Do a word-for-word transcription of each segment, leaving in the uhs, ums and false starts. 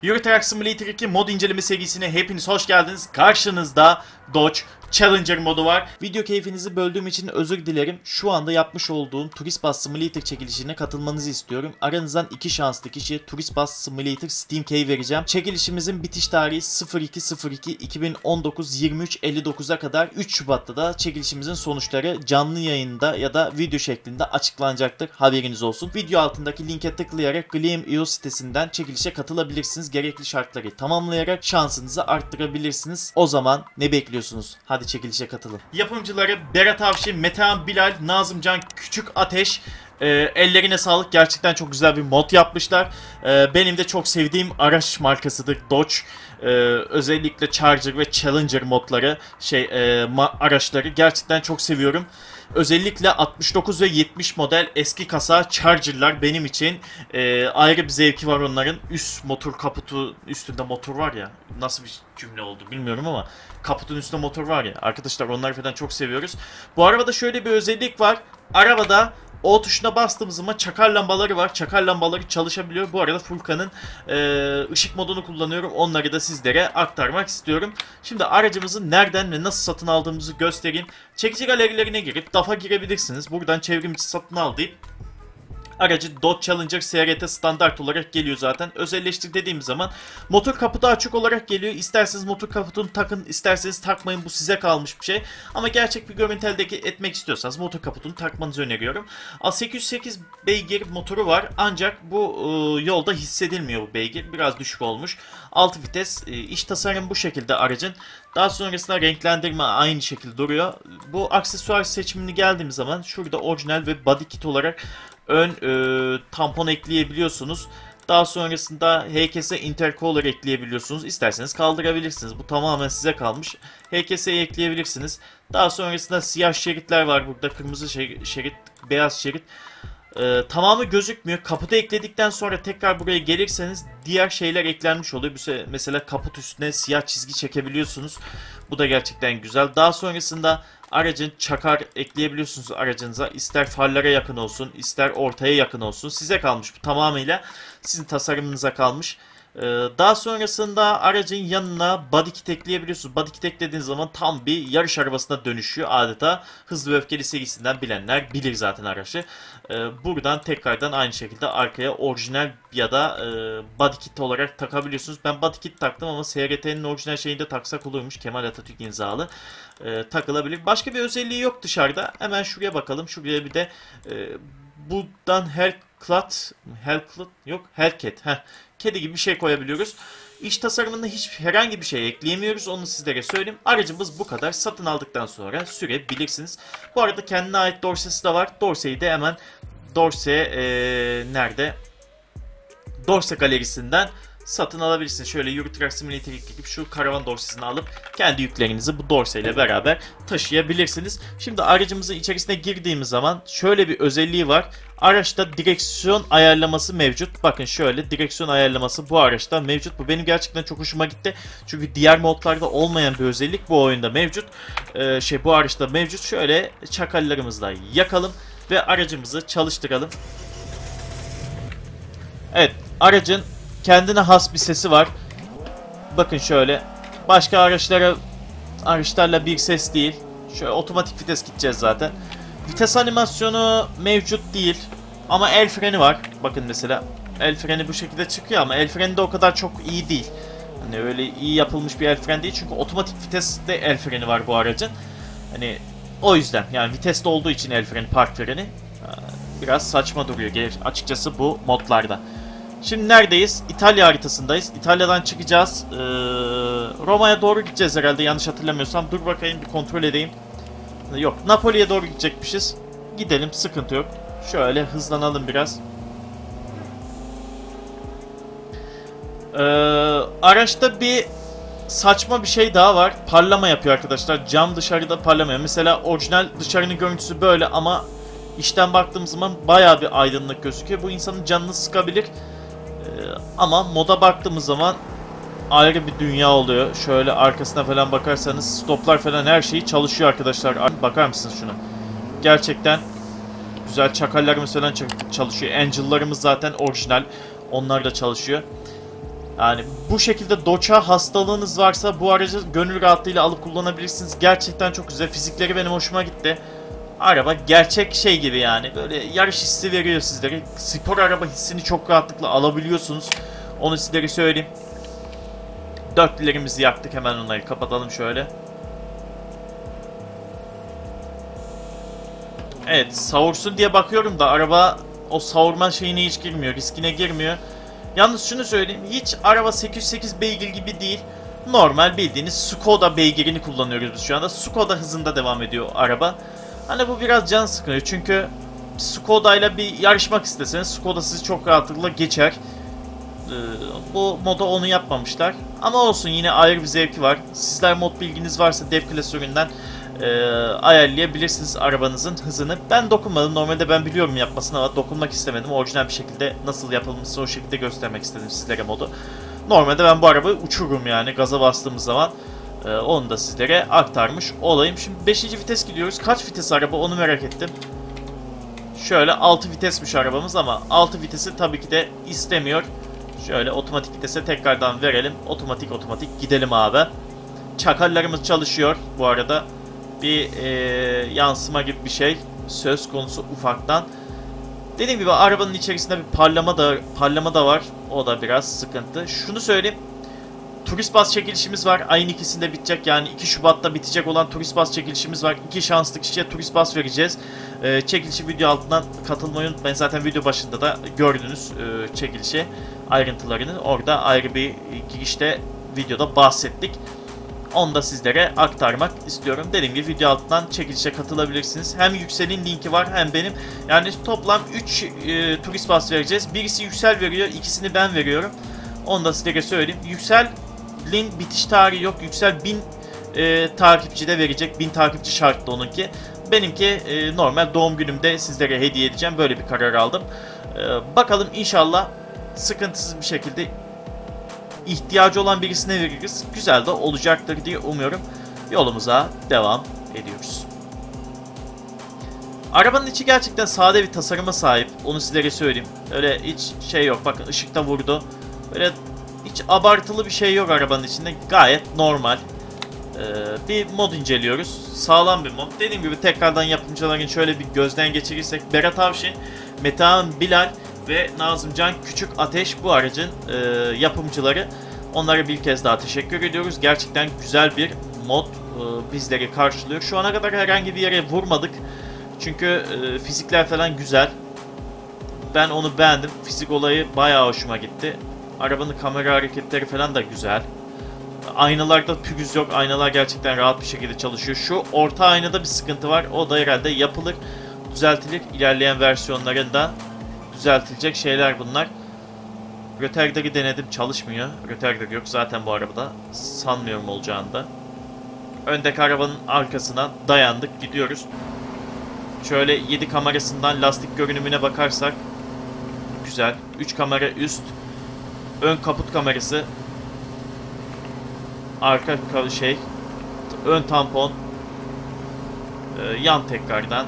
Euro Truck Simulator iki mod inceleme serisine hepiniz hoş geldiniz. Karşınızda Dodge Challenger modu var. Video keyfinizi böldüğüm için özür dilerim. Şu anda yapmış olduğum Tourist Bus Simulator çekilişine katılmanızı istiyorum. Aranızdan iki şanslı kişiye Tourist Bus Simulator Steam Key vereceğim. Çekilişimizin bitiş tarihi sıfır iki sıfır iki iki bin on dokuz yirmi üç elli dokuza kadar. üç Şubat'ta da çekilişimizin sonuçları canlı yayında ya da video şeklinde açıklanacaktır. Haberiniz olsun. Video altındaki linke tıklayarak Gleam nokta io sitesinden çekilişe katılabilirsiniz. Gerekli şartları tamamlayarak şansınızı arttırabilirsiniz. O zaman ne bekliyorsunuz? Hadi çekilişe katılın. Yapımcıları Berat Avşin, Metehan Bilal, Nazımcan Küçük Ateş. E, ellerine sağlık. Gerçekten çok güzel bir mod yapmışlar. E, benim de çok sevdiğim araç markasıdır Dodge. E, özellikle Charger ve Challenger modları, şey e, araçları gerçekten çok seviyorum. Özellikle altmış dokuz ve yetmiş model eski kasa Charger'lar benim için e, ayrı bir zevki var onların. Üst motor kaputu üstünde motor var ya, nasıl bir cümle oldu bilmiyorum ama kaputun üstünde motor var ya arkadaşlar, onları falan çok seviyoruz. Bu arabada şöyle bir özellik var. Arabada O tuşuna bastığımız zaman çakar lambaları var. Çakar lambaları çalışabiliyor. Bu arada Furkan'ın e, ışık modunu kullanıyorum. Onları da sizlere aktarmak istiyorum. Şimdi aracımızı nereden ve nasıl satın aldığımızı göstereyim. Çekici galerilerine girip D A F'a girebilirsiniz. Buradan çevrimiçi satın al deyip aracı Dodge Challenger S R T standart olarak geliyor zaten. Özelleştir dediğimiz zaman motor kaputu açık olarak geliyor. İsterseniz motor kaputunu takın, isterseniz takmayın. Bu size kalmış bir şey. Ama gerçek bir görüntü elde etmek istiyorsanız motor kaputunu takmanızı öneriyorum. sekiz yüz sekiz beygir motoru var. Ancak bu e, yolda hissedilmiyor bu beygir. Biraz düşük olmuş. altı vites. E, iç tasarım bu şekilde aracın. Daha sonrasında renklendirme aynı şekilde duruyor. Bu aksesuar seçimini geldiğimiz zaman şurada orijinal ve body kit olarak ön e, tampon ekleyebiliyorsunuz. Daha sonrasında H K S intercooler ekleyebiliyorsunuz. İsterseniz kaldırabilirsiniz. Bu tamamen size kalmış. H K S'yi ekleyebilirsiniz. Daha sonrasında siyah şeritler var burada. Kırmızı şerit, beyaz şerit. Ee, tamamı gözükmüyor. Kaputu ekledikten sonra tekrar buraya gelirseniz diğer şeyler eklenmiş oluyor. Mesela kaput üstüne siyah çizgi çekebiliyorsunuz. Bu da gerçekten güzel. Daha sonrasında aracın çakar ekleyebiliyorsunuz aracınıza. İster farlara yakın olsun, ister ortaya yakın olsun. Size kalmış bu, tamamıyla sizin tasarımınıza kalmış. Daha sonrasında aracın yanına body kit ekleyebiliyorsunuz. Body kit eklediğiniz zaman tam bir yarış arabasına dönüşüyor adeta. Hızlı ve Öfkeli serisinden bilenler bilir zaten aracı. Buradan tekrardan aynı şekilde arkaya orijinal ya da body kit olarak takabiliyorsunuz. Ben body kit taktım ama S R T'nin orijinal şeyini de taksak olurmuş. Kemal Atatürk imzalı. Takılabilir. Başka bir özelliği yok dışarıda. Hemen şuraya bakalım. Şuraya bir de buradan Hellcat, Hellcat yok Hellcat. Heh. Kedi gibi bir şey koyabiliyoruz. İç tasarımında hiç herhangi bir şey ekleyemiyoruz. Onu sizlere söyleyeyim. Aracımız bu kadar. Satın aldıktan sonra sürebilirsiniz. Bu arada kendine ait dorsesi de var. Dorseyi de hemen Dorse ee, nerede? Dorse galerisinden satın alabilirsiniz. Şöyle Euro Truck Simulator'a girip şu karavan dorsesini alıp kendi yüklerinizi bu dorse ile beraber taşıyabilirsiniz. Şimdi aracımızın içerisine girdiğimiz zaman şöyle bir özelliği var. Araçta direksiyon ayarlaması mevcut. Bakın şöyle direksiyon ayarlaması bu araçta mevcut. Bu benim gerçekten çok hoşuma gitti. Çünkü diğer modlarda olmayan bir özellik bu oyunda mevcut. Ee, şey bu araçta mevcut. Şöyle çakallarımızı da yakalım ve aracımızı çalıştıralım. Evet, aracın kendine has bir sesi var. Bakın şöyle. Başka araçlara araçlarla bir ses değil. Şöyle otomatik vites gideceğiz zaten. Vites animasyonu mevcut değil. Ama el freni var. Bakın mesela el freni bu şekilde çıkıyor ama el freni de o kadar çok iyi değil. Hani öyle iyi yapılmış bir el freni değil. Çünkü otomatik viteste el freni var bu aracın. Hani o yüzden yani viteste olduğu için el freni, park freni biraz saçma duruyor açıkçası bu modlarda. Şimdi neredeyiz? İtalya haritasındayız. İtalya'dan çıkacağız. Ee, Roma'ya doğru gideceğiz herhalde yanlış hatırlamıyorsam. Dur bakayım bir kontrol edeyim. Yok, Napoli'ye doğru gidecekmişiz. Gidelim, sıkıntı yok. Şöyle hızlanalım biraz. Ee, araçta bir saçma bir şey daha var. Parlama yapıyor arkadaşlar. Cam dışarıda parlamıyor. Mesela orijinal dışarının görüntüsü böyle ama içten baktığımız zaman bayağı bir aydınlık gözüküyor. Bu insanın canını sıkabilir. Ama moda baktığımız zaman ayrı bir dünya oluyor. Şöyle arkasına falan bakarsanız stoplar falan her şeyi çalışıyor arkadaşlar. Bakar mısınız şuna? Gerçekten güzel. Çakallarımız falan çalışıyor. Angel'larımız zaten orijinal. Onlar da çalışıyor. Yani bu şekilde Dodge'a hastalığınız varsa bu aracı gönül rahatlığıyla alıp kullanabilirsiniz. Gerçekten çok güzel. Fizikleri benim hoşuma gitti. Araba gerçek şey gibi yani. Böyle yarış hissi veriyor sizlere. Spor araba hissini çok rahatlıkla alabiliyorsunuz. Onu sizlere söyleyeyim. Dörtlülerimizi yaktık. Hemen onları kapatalım şöyle. Evet, savursun diye bakıyorum da araba o savurma şeyine hiç girmiyor. Riskine girmiyor. Yalnız şunu söyleyeyim. Hiç araba sekiz yüz sekiz beygir gibi değil. Normal bildiğiniz Skoda beygirini kullanıyoruz biz şu anda. Skoda hızında devam ediyor araba. Hani bu biraz can sıkıyor. Çünkü Skoda ile bir yarışmak isteseniz Skoda sizi çok rahatlıkla geçer. Ee, bu moda onu yapmamışlar. Ama olsun, yine ayrı bir zevki var. Sizler mod bilginiz varsa dev klasöründen e, ayarlayabilirsiniz arabanızın hızını. Ben dokunmadım. Normalde ben biliyorum yapmasını ama dokunmak istemedim. Orijinal bir şekilde nasıl yapılmışsa o şekilde göstermek istedim sizlere modu. Normalde ben bu arabayı uçururum yani gaza bastığımız zaman. Ee, onu da sizlere aktarmış olayım. Şimdi beşinci vites gidiyoruz. Kaç vites araba onu merak ettim. Şöyle altı vitesmiş arabamız ama altı vitesi tabii ki de istemiyor. Şöyle otomatik vitese tekrardan verelim. Otomatik otomatik gidelim abi. Çakallarımız çalışıyor bu arada. Bir e, yansıma gibi bir şey söz konusu ufaktan. Dediğim gibi arabanın içerisinde bir parlama da parlama da var. O da biraz sıkıntı. Şunu söyleyeyim. Turist bas çekilişimiz var. Ayın ikisinde bitecek. Yani iki Şubat'ta bitecek olan turist bas çekilişimiz var. İki şanslı kişiye turist bas vereceğiz. Ee, çekilişi video altından katılmayı unutmayın. Zaten video başında da gördünüz e, çekilişi ayrıntılarını. Orada ayrı bir girişte videoda bahsettik. Onu da sizlere aktarmak istiyorum. Dediğim gibi video altından çekilişe katılabilirsiniz. Hem Yüksel'in linki var hem benim. Yani toplam üç e, turist bas vereceğiz. Birisi Yüksel veriyor. İkisini ben veriyorum. Onu da sizlere söyleyeyim. Yüksel'in bitiş tarihi yok. Yüksel bin e, takipçi de verecek. bin takipçi şartlı onunki. Benimki e, normal doğum günümde sizlere hediye edeceğim. Böyle bir karar aldım. E, bakalım inşallah sıkıntısız bir şekilde ihtiyacı olan birisine veririz. Güzel de olacaktır diye umuyorum. Yolumuza devam ediyoruz. Arabanın içi gerçekten sade bir tasarıma sahip. Onu sizlere söyleyeyim. Öyle hiç şey yok. Bakın ışıkta vurdu. Böyle hiç abartılı bir şey yok arabanın içinde. Gayet normal. Ee, bir mod inceliyoruz. Sağlam bir mod. Dediğim gibi tekrardan yapımcıların şöyle bir gözden geçirirsek. Berat Avşin, Metehan Bilal ve Nazımcan Küçük Ateş bu aracın e, yapımcıları. Onlara bir kez daha teşekkür ediyoruz. Gerçekten güzel bir mod e, bizleri karşılıyor. Şu ana kadar herhangi bir yere vurmadık. Çünkü e, fizikler falan güzel. Ben onu beğendim. Fizik olayı bayağı hoşuma gitti. Arabanın kamera hareketleri falan da güzel. Aynalarda pürüz yok. Aynalar gerçekten rahat bir şekilde çalışıyor. Şu orta aynada bir sıkıntı var. O da herhalde yapılır, düzeltilir. İlerleyen versiyonlarında düzeltilecek şeyler bunlar. Rötergleri denedim, çalışmıyor. Röterger yok zaten bu arabada. Sanmıyorum olacağını da. Öndeki arabanın arkasına dayandık, gidiyoruz. Şöyle yedi kamerasından lastik görünümüne bakarsak güzel. üç kamera üst. Ön kaput kamerası. Arka şey. Ön tampon. Ee, yan tekrardan.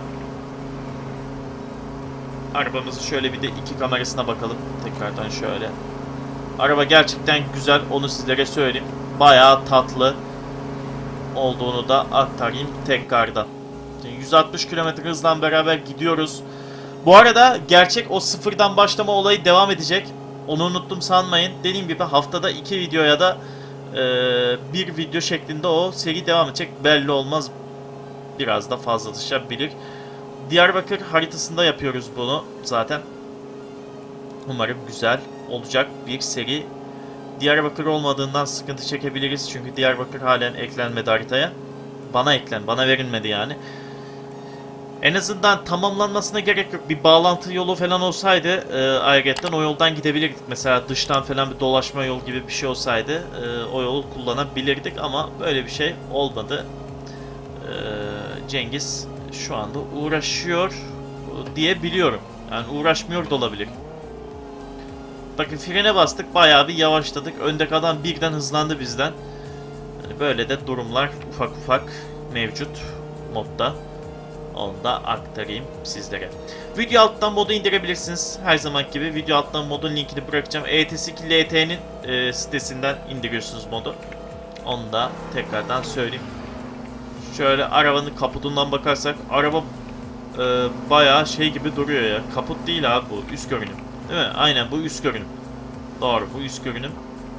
Arabamızı şöyle bir de iki kamerasına bakalım. Tekrardan şöyle. Araba gerçekten güzel. Onu sizlere söyleyeyim. Bayağı tatlı olduğunu da aktarayım tekrardan. yüz altmış kilometre hızla beraber gidiyoruz. Bu arada gerçek o sıfırdan başlama olayı devam edecek. Onu unuttum sanmayın. Dediğim gibi haftada iki videoya da e, bir video şeklinde o seri devam edecek. Belli olmaz. Biraz da fazlalaşabilir. Diyarbakır haritasında yapıyoruz bunu zaten. Umarım güzel olacak bir seri. Diyarbakır olmadığından sıkıntı çekebiliriz. Çünkü Diyarbakır halen eklenmedi haritaya. Bana eklen, bana verilmedi yani. En azından tamamlanmasına gerek yok. Bir bağlantı yolu falan olsaydı e, ayrıca o yoldan gidebilirdik. Mesela dıştan falan bir dolaşma yol gibi bir şey olsaydı e, o yolu kullanabilirdik ama böyle bir şey olmadı. E, Cengiz şu anda uğraşıyor diye biliyorum. Yani uğraşmıyor da olabilir. Bakın frene bastık, bayağı bir yavaşladık. Öndeki adam birden hızlandı bizden. Yani böyle de durumlar ufak ufak mevcut modda. Onu da aktarayım sizlere. Video alttan modu indirebilirsiniz. Her zaman gibi video alttan modun linkini bırakacağım. E T S iki L T'nin e, sitesinden indiriyorsunuz modu. Onu da tekrardan söyleyeyim. Şöyle arabanın kaputundan bakarsak araba e, bayağı şey gibi duruyor ya. Kaput değil abi bu, üst görünüm. Değil mi? Aynen bu üst görünüm. Doğru, bu üst görünüm.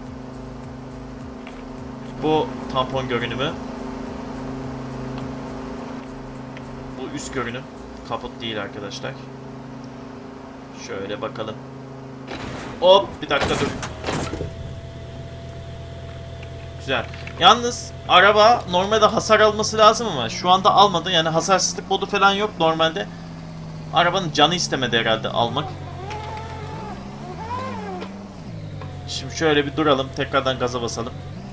Bu tampon görünümü. Bu üst görünüm. Kaput değil arkadaşlar. Şöyle bakalım. Hop, bir dakika dur. Güzel. Yalnız araba normalde hasar alması lazım ama şu anda almadı. Yani hasarsızlık modu falan yok normalde. Arabanın canı istemedi herhalde almak. Şimdi şöyle bir duralım. Tekrardan gaza basalım.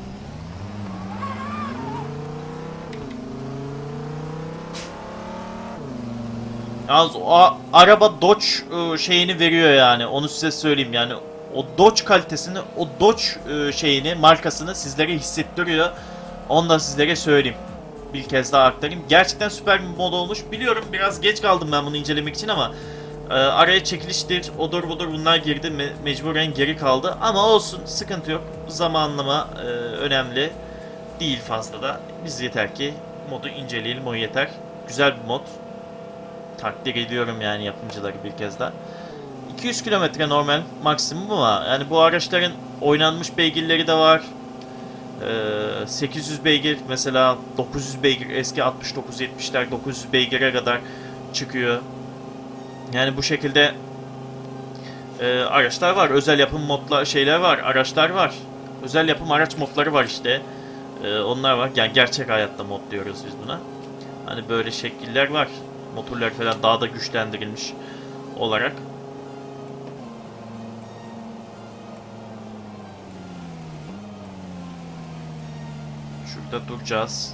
Yalnız o araba Dodge şeyini veriyor yani. Onu size söyleyeyim yani. O Dodge kalitesini, o Dodge şeyini, markasını sizlere hissettiriyor. Onu da sizlere söyleyeyim. Bir kez daha aktarayım. Gerçekten süper bir mod olmuş. Biliyorum biraz geç kaldım ben bunu incelemek için ama e, araya çekiliştir, odur budur bunlar girdi. Me mecburen geri kaldı. Ama olsun, sıkıntı yok. Zamanlama e, önemli değil fazla da. Biz yeter ki modu inceleyelim, o yeter. Güzel bir mod. Takdir ediyorum yani yapımcıları bir kez daha. iki yüz kilometre normal maksimum ama yani bu araçların oynanmış beygirleri de var. Ee, sekiz yüz beygir mesela, dokuz yüz beygir, eski altmış dokuz yetmişler dokuz yüz beygire kadar çıkıyor. Yani bu şekilde e, araçlar var. Özel yapım modlar şeyler var. Araçlar var. Özel yapım araç modları var işte. E, onlar var. Yani gerçek hayatta mod diyoruz biz buna. Hani böyle şekiller var. Motorlar falan daha da güçlendirilmiş olarak. Şurada duracağız.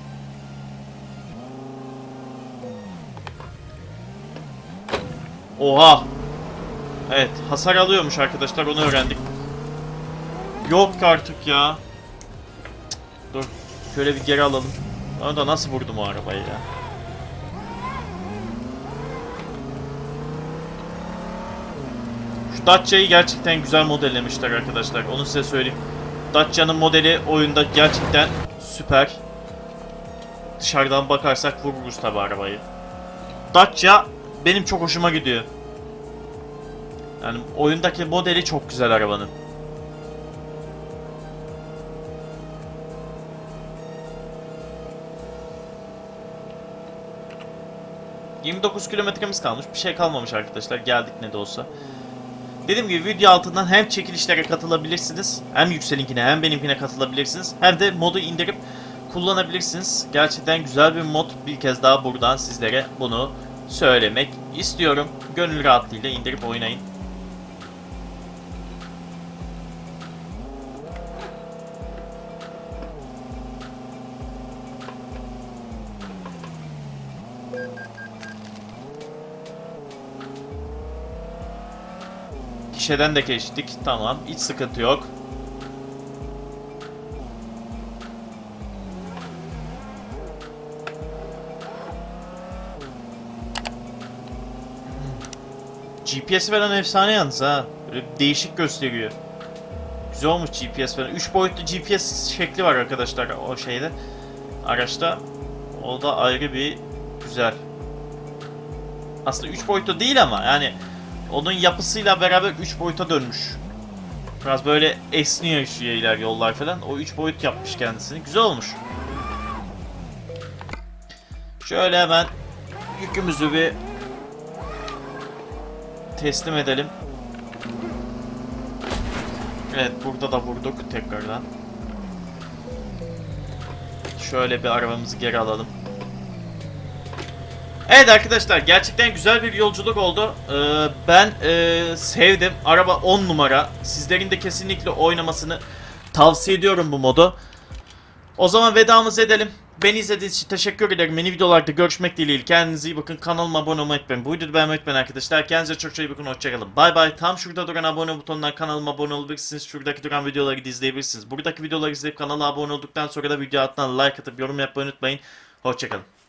Oha! Evet, hasar alıyormuş arkadaşlar, onu öğrendik. Yok artık ya. Dur, şöyle bir geri alalım. Ben da nasıl vurdum o arabayı ya? Şu Dacia'yı gerçekten güzel modellemişler arkadaşlar. Onu size söyleyeyim. Dacia'nın modeli oyunda gerçekten süper. Dışarıdan bakarsak vururuz tabi arabayı. Dacia benim çok hoşuma gidiyor. Yani oyundaki modeli çok güzel arabanın. yirmi dokuz kilometremiz kalmış. Bir şey kalmamış arkadaşlar. Geldik ne de olsa. Dediğim gibi video altından hem çekilişlere katılabilirsiniz, hem Yüksel'inkine hem benimkine katılabilirsiniz, hem de modu indirip kullanabilirsiniz. Gerçekten güzel bir mod. Bir kez daha buradan sizlere bunu söylemek istiyorum. Gönül rahatlığıyla indirip oynayın. Gişeden de geçtik. Tamam. Hiç sıkıntı yok. G P S falan efsane yalnız ha. Böyle değişik gösteriyor. Güzel olmuş G P S falan. üç boyutlu G P S şekli var arkadaşlar o şeyde. Araçta. O da ayrı bir güzel. Aslında üç boyutlu değil ama yani onun yapısıyla beraber üç boyuta dönmüş. Biraz böyle esniyor şeyler, yollar falan. O üç boyut yapmış kendisini. Güzel olmuş. Şöyle hemen yükümüzü bir teslim edelim. Evet, burada da vurduk tekrardan. Şöyle bir arabamızı geri alalım. Evet arkadaşlar, gerçekten güzel bir yolculuk oldu. Ee, ben e, sevdim. Araba on numara. Sizlerin de kesinlikle oynamasını tavsiye ediyorum bu modu. O zaman vedamızı edelim. Beni izlediğiniz için teşekkür ederim. Yeni videolarda görüşmek dileğiyle. Kendinize iyi bakın. Kanalıma abone olmayı unutmayın. Bu videoyu beğenmeyi unutmayın arkadaşlar. Kendinize çok çok iyi bakın. Hoşçakalın. Bay bay. Tam şurada duran abone butonundan kanalıma abone olabilirsiniz. Şuradaki duran videoları da izleyebilirsiniz. Buradaki videoları izleyip kanala abone olduktan sonra da video altına like atıp yorum yapmayı unutmayın. Hoşçakalın.